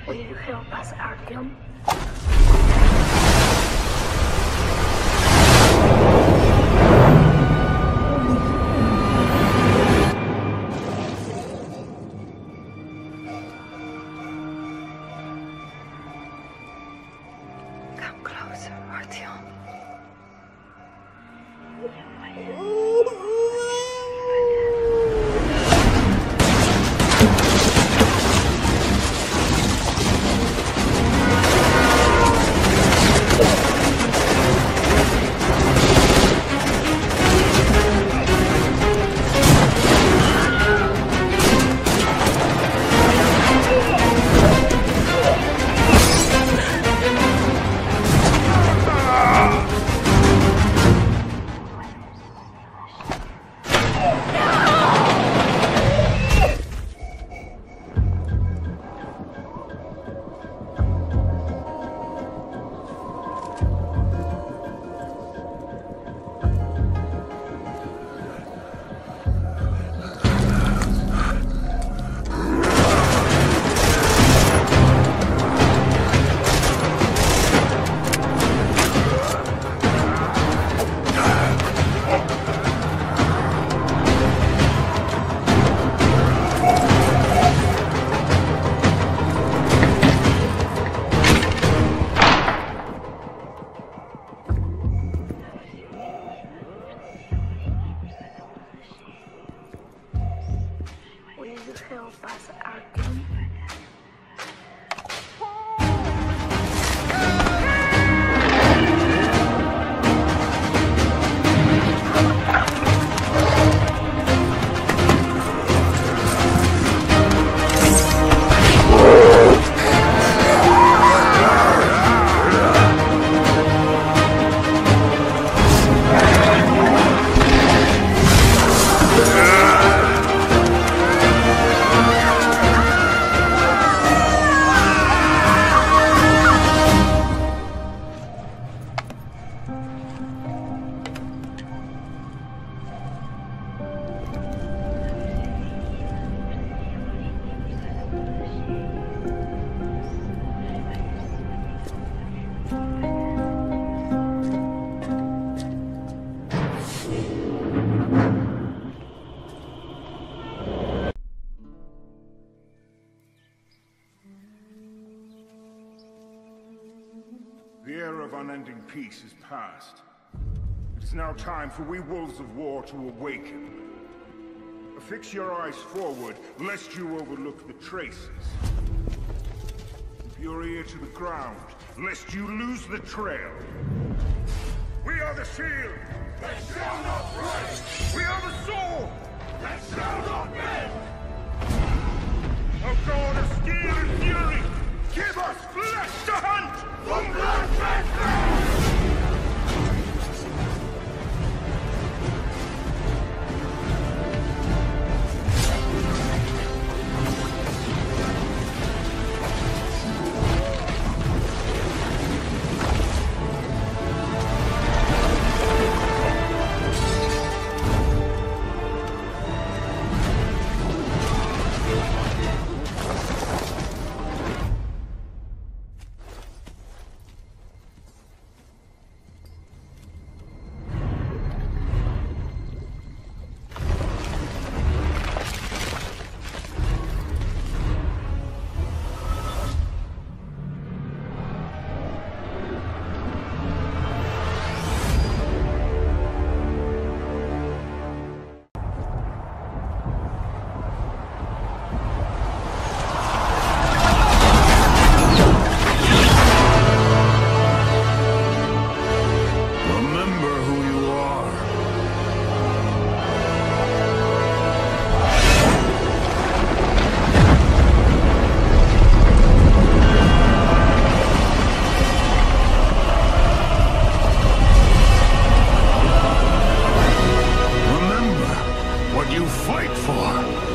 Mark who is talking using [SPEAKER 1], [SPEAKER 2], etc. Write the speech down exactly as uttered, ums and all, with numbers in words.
[SPEAKER 1] Will you help us, Artyom?
[SPEAKER 2] Come closer, Artyom.
[SPEAKER 1] Will you help us, Artyom?
[SPEAKER 3] The era of unending peace is past. It is now time for we wolves of war to awaken. Fix your eyes forward, lest you overlook the traces. Keep your ear to the ground, lest you lose the trail. We are the shield! That shall not break! We are the sword! That shall not bend! O God of steel and fury, give us flesh to hunt! From blood transcend! You fight for!